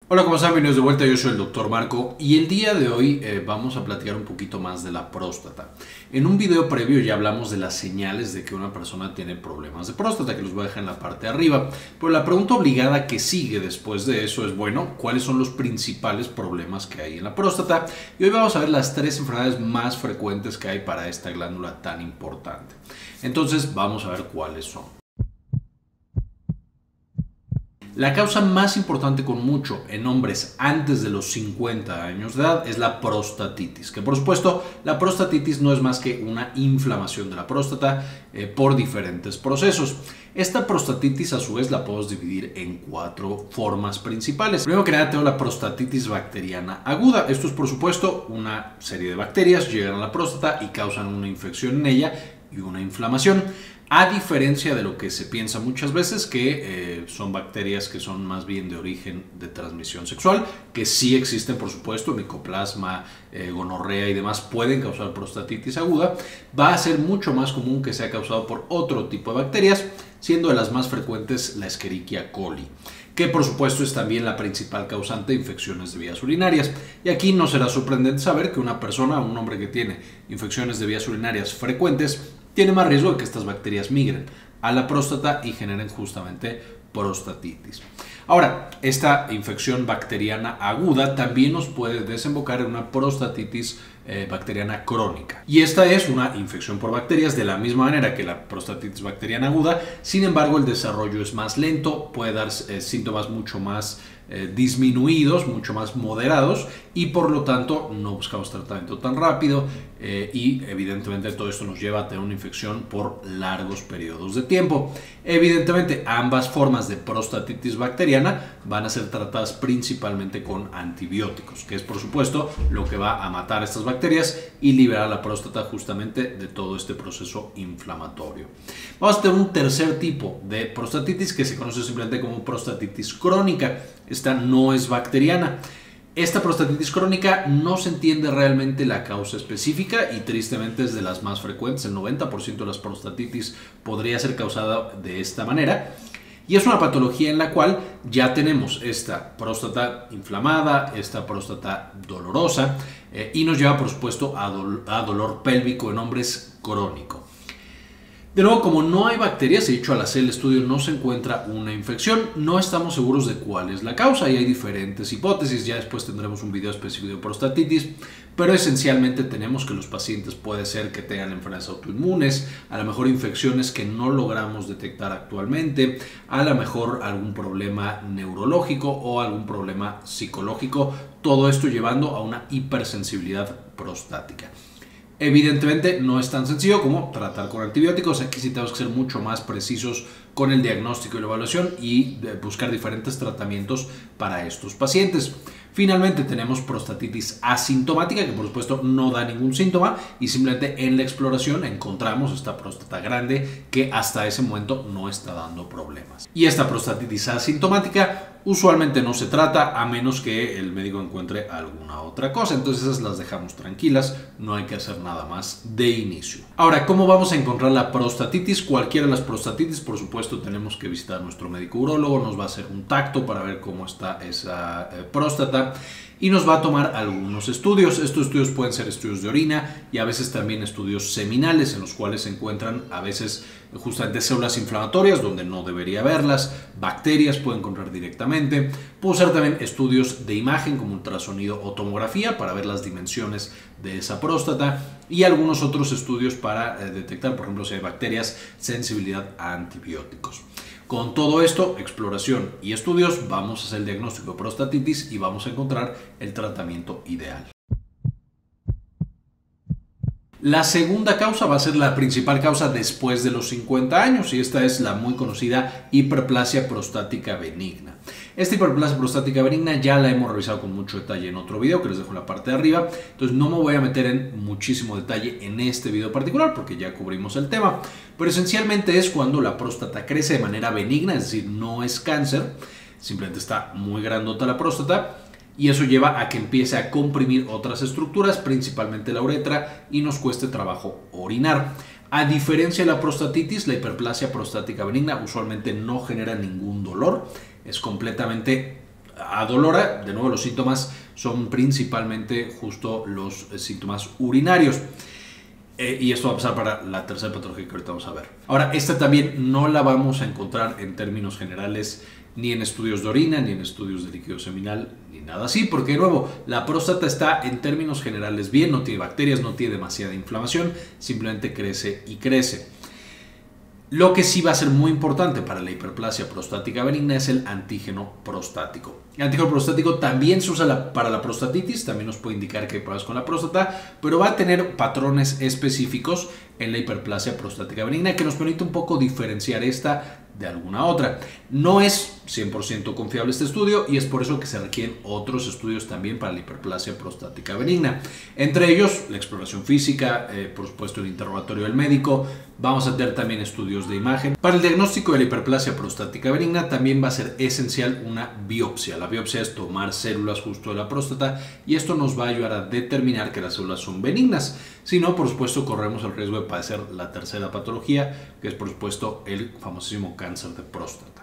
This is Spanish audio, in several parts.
Hola, ¿cómo están? Bienvenidos de vuelta, yo soy el Dr. Marco y el día de hoy vamos a platicar un poquito más de la próstata. En un video previo ya hablamos de las señales de que una persona tiene problemas de próstata, que los voy a dejar en la parte de arriba, pero la pregunta obligada que sigue después de eso es, bueno, ¿cuáles son los principales problemas que hay en la próstata? Y hoy vamos a ver las 3 enfermedades más frecuentes que hay para esta glándula tan importante. Entonces vamos a ver cuáles son. La causa más importante con mucho en hombres antes de los 50 años de edad es la prostatitis, que por supuesto la prostatitis no es más que una inflamación de la próstata por diferentes procesos. Esta prostatitis a su vez la podemos dividir en 4 formas principales. Primero que nada tengo la prostatitis bacteriana aguda. Esto es por supuesto una serie de bacterias llegan a la próstata y causan una infección en ella y una inflamación. A diferencia de lo que se piensa muchas veces, que son bacterias que son más bien de origen de transmisión sexual, que sí existen, por supuesto, micoplasma, gonorrea y demás pueden causar prostatitis aguda, va a ser mucho más común que sea causado por otro tipo de bacterias, siendo de las más frecuentes la Escherichia coli, que por supuesto es también la principal causante de infecciones de vías urinarias. Y aquí no será sorprendente saber que una persona, un hombre que tiene infecciones de vías urinarias frecuentes, tiene más riesgo de que estas bacterias migren a la próstata y generen justamente prostatitis. Ahora, esta infección bacteriana aguda también nos puede desembocar en una prostatitis bacteriana crónica. Y esta es una infección por bacterias de la misma manera que la prostatitis bacteriana aguda, sin embargo el desarrollo es más lento, puede dar síntomas mucho más disminuidos, mucho más moderados y por lo tanto no buscamos tratamiento tan rápido y evidentemente todo esto nos lleva a tener una infección por largos periodos de tiempo. Evidentemente ambas formas de prostatitis bacteriana van a ser tratadas principalmente con antibióticos, que es por supuesto lo que va a matar a estas bacterias y liberar la próstata justamente de todo este proceso inflamatorio. Vamos a tener un tercer tipo de prostatitis que se conoce simplemente como prostatitis crónica. Esta no es bacteriana. Esta prostatitis crónica no se entiende realmente la causa específica y tristemente es de las más frecuentes. El 90% de las prostatitis podría ser causada de esta manera. Y es una patología en la cual ya tenemos esta próstata inflamada, esta próstata dolorosa y nos lleva por supuesto a dolor pélvico en hombres crónico. De nuevo, como no hay bacterias, he dicho al hacer el estudio no se encuentra una infección, no estamos seguros de cuál es la causa y hay diferentes hipótesis, ya después tendremos un video específico de prostatitis, pero esencialmente tenemos que los pacientes puede ser que tengan enfermedades autoinmunes, a lo mejor infecciones que no logramos detectar actualmente, a lo mejor algún problema neurológico o algún problema psicológico, todo esto llevando a una hipersensibilidad prostática. Evidentemente no es tan sencillo como tratar con antibióticos, aquí sí tenemos que ser mucho más precisos con el diagnóstico y la evaluación y buscar diferentes tratamientos para estos pacientes. Finalmente tenemos prostatitis asintomática, que por supuesto no da ningún síntoma y simplemente en la exploración encontramos esta próstata grande que hasta ese momento no está dando problemas. Y esta prostatitis asintomática usualmente no se trata a menos que el médico encuentre alguna otra cosa, entonces esas las dejamos tranquilas, no hay que hacer nada más de inicio. Ahora, ¿cómo vamos a encontrar la prostatitis? Cualquiera de las prostatitis, por supuesto, tenemos que visitar a nuestro médico urólogo, nos va a hacer un tacto para ver cómo está esa próstata y nos va a tomar algunos estudios. Estos estudios pueden ser estudios de orina y a veces también estudios seminales en los cuales se encuentran a veces justamente células inflamatorias donde no debería haberlas, bacterias puede encontrar directamente. Puede usar también estudios de imagen como ultrasonido o tomografía para ver las dimensiones de esa próstata y algunos otros estudios para detectar, por ejemplo, si hay bacterias, sensibilidad a antibióticos. Con todo esto, exploración y estudios, vamos a hacer el diagnóstico de prostatitis y vamos a encontrar el tratamiento ideal. La segunda causa va a ser la principal causa después de los 50 años y esta es la muy conocida hiperplasia prostática benigna. Esta hiperplasia prostática benigna ya la hemos revisado con mucho detalle en otro video que les dejo en la parte de arriba, entonces no me voy a meter en muchísimo detalle en este video particular porque ya cubrimos el tema, pero esencialmente es cuando la próstata crece de manera benigna, es decir, no es cáncer, simplemente está muy grandota la próstata y eso lleva a que empiece a comprimir otras estructuras, principalmente la uretra, y nos cueste trabajo orinar. A diferencia de la prostatitis, la hiperplasia prostática benigna usualmente no genera ningún dolor, es completamente adolora. De nuevo, los síntomas son principalmente justo los síntomas urinarios. Y esto va a pasar para la tercera patología que ahorita vamos a ver. Ahora, esta también no la vamos a encontrar en términos generales ni en estudios de orina, ni en estudios de líquido seminal, ni nada así, porque de nuevo, la próstata está en términos generales bien, no tiene bacterias, no tiene demasiada inflamación, simplemente crece y crece. Lo que sí va a ser muy importante para la hiperplasia prostática benigna es el antígeno prostático. El antígeno prostático también se usa para la prostatitis, también nos puede indicar que hay problemas con la próstata, pero va a tener patrones específicos en la hiperplasia prostática benigna que nos permite un poco diferenciar esta de alguna otra. No es 100% confiable este estudio y es por eso que se requieren otros estudios también para la hiperplasia prostática benigna. Entre ellos, la exploración física, por supuesto el interrogatorio del médico. Vamos a tener también estudios de imagen. Para el diagnóstico de la hiperplasia prostática benigna también va a ser esencial una biopsia. La biopsia es tomar células justo de la próstata y esto nos va a ayudar a determinar que las células son benignas. Si no, por supuesto, corremos el riesgo de padecer la tercera patología, que es por supuesto el famosísimo cáncer de próstata.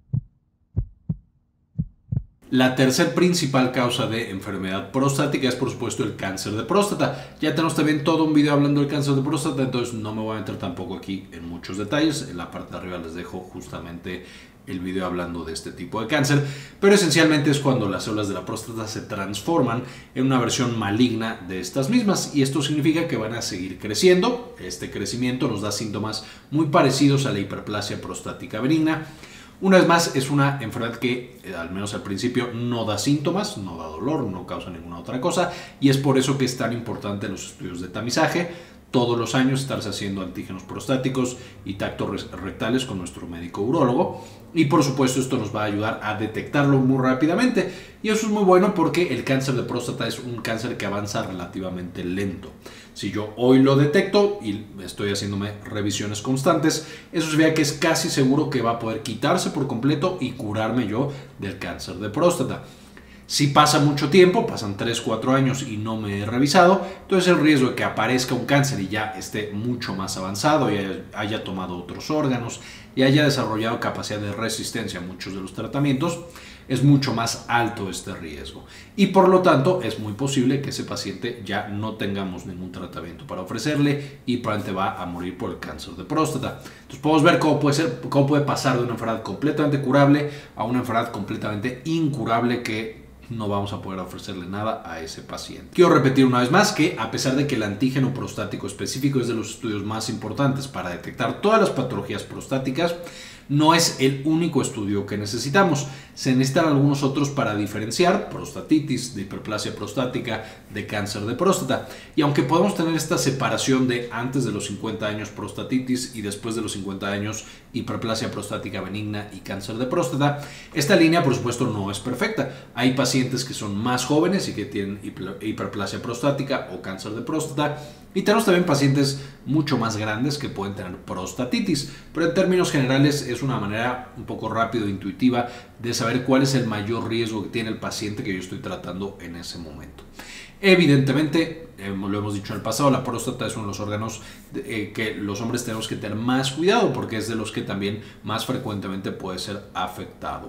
La tercer principal causa de enfermedad prostática es por supuesto el cáncer de próstata. Ya tenemos también todo un video hablando del cáncer de próstata, entonces no me voy a meter tampoco aquí en muchos detalles. En la parte de arriba les dejo justamente el video hablando de este tipo de cáncer, pero esencialmente es cuando las células de la próstata se transforman en una versión maligna de estas mismas y esto significa que van a seguir creciendo. Este crecimiento nos da síntomas muy parecidos a la hiperplasia prostática benigna. Una vez más, es una enfermedad que, al menos al principio, no da síntomas, no da dolor, no causa ninguna otra cosa y es por eso que es tan importante los estudios de tamizaje. Todos los años estarse haciendo antígenos prostáticos y tactos rectales con nuestro médico urólogo y por supuesto esto nos va a ayudar a detectarlo muy rápidamente y eso es muy bueno porque el cáncer de próstata es un cáncer que avanza relativamente lento. Si yo hoy lo detecto y estoy haciéndome revisiones constantes, eso significa que es casi seguro que va a poder quitarse por completo y curarme yo del cáncer de próstata. Si pasa mucho tiempo, pasan 3-4 años y no me he revisado, entonces el riesgo de que aparezca un cáncer y ya esté mucho más avanzado y haya tomado otros órganos y haya desarrollado capacidad de resistencia a muchos de los tratamientos, es mucho más alto este riesgo. Y por lo tanto es muy posible que ese paciente ya no tengamos ningún tratamiento para ofrecerle y probablemente va a morir por el cáncer de próstata. Entonces podemos ver cómo puede pasar de una enfermedad completamente curable a una enfermedad completamente incurable que no vamos a poder ofrecerle nada a ese paciente. Quiero repetir una vez más que a pesar de que el antígeno prostático específico es de los estudios más importantes para detectar todas las patologías prostáticas, no es el único estudio que necesitamos. Se necesitan algunos otros para diferenciar prostatitis, de hiperplasia prostática, de cáncer de próstata. Y aunque podemos tener esta separación de antes de los 50 años prostatitis y después de los 50 años hiperplasia prostática benigna y cáncer de próstata, esta línea por supuesto no es perfecta. Hay pacientes que son más jóvenes y que tienen hiperplasia prostática o cáncer de próstata. Y tenemos también pacientes mucho más grandes que pueden tener prostatitis, pero en términos generales es una manera un poco rápida e intuitiva de saber cuál es el mayor riesgo que tiene el paciente que yo estoy tratando en ese momento. Evidentemente, lo hemos dicho en el pasado, la próstata es uno de los órganos que los hombres tenemos que tener más cuidado porque es de los que también más frecuentemente puede ser afectado.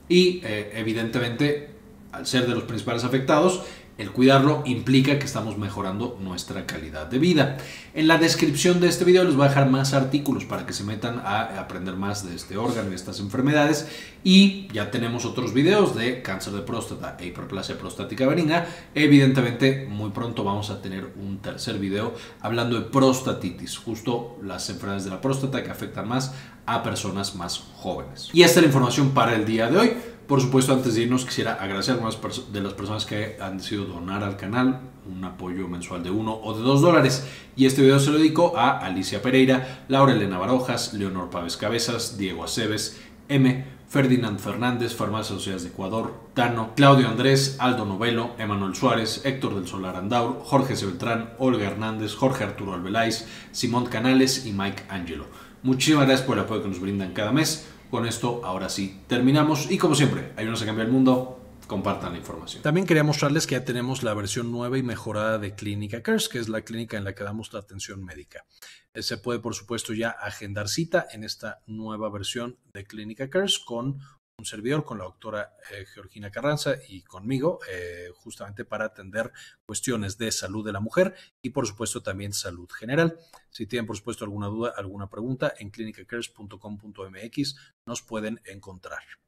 Y evidentemente, al ser de los principales afectados, el cuidarlo implica que estamos mejorando nuestra calidad de vida. En la descripción de este video les voy a dejar más artículos para que se metan a aprender más de este órgano y de estas enfermedades. Y ya tenemos otros videos de cáncer de próstata e hiperplasia prostática benigna. Evidentemente, muy pronto vamos a tener un tercer video hablando de prostatitis, justo las enfermedades de la próstata que afectan más a personas más jóvenes. Y esta es la información para el día de hoy. Por supuesto, antes de irnos, quisiera agradecer a algunas de las personas que han decidido donar al canal un apoyo mensual de $1 o de $2. Y este video se lo dedico a Alicia Pereira, Laura Elena Barojas, Leonor Pávez Cabezas, Diego Aceves, M, Ferdinand Fernández, Farmacias Asociadas de Ecuador, Tano, Claudio Andrés, Aldo Novelo, Emanuel Suárez, Héctor del Solar Andaur, Jorge C. Beltrán, Olga Hernández, Jorge Arturo Albeláiz, Simón Canales y Mike Angelo. Muchísimas gracias por el apoyo que nos brindan cada mes. Con esto, ahora sí, terminamos. Y como siempre, ayúdanos a cambiar el mundo. Compartan la información. También quería mostrarles que ya tenemos la versión nueva y mejorada de Clínica Cares, que es la clínica en la que damos la atención médica. Se puede, por supuesto, ya agendar cita en esta nueva versión de Clínica Cares con un servidor, con la doctora Georgina Carranza y conmigo, justamente para atender cuestiones de salud de la mujer y por supuesto también salud general. Si tienen por supuesto alguna duda, alguna pregunta, en clinicacares.com.mx nos pueden encontrar.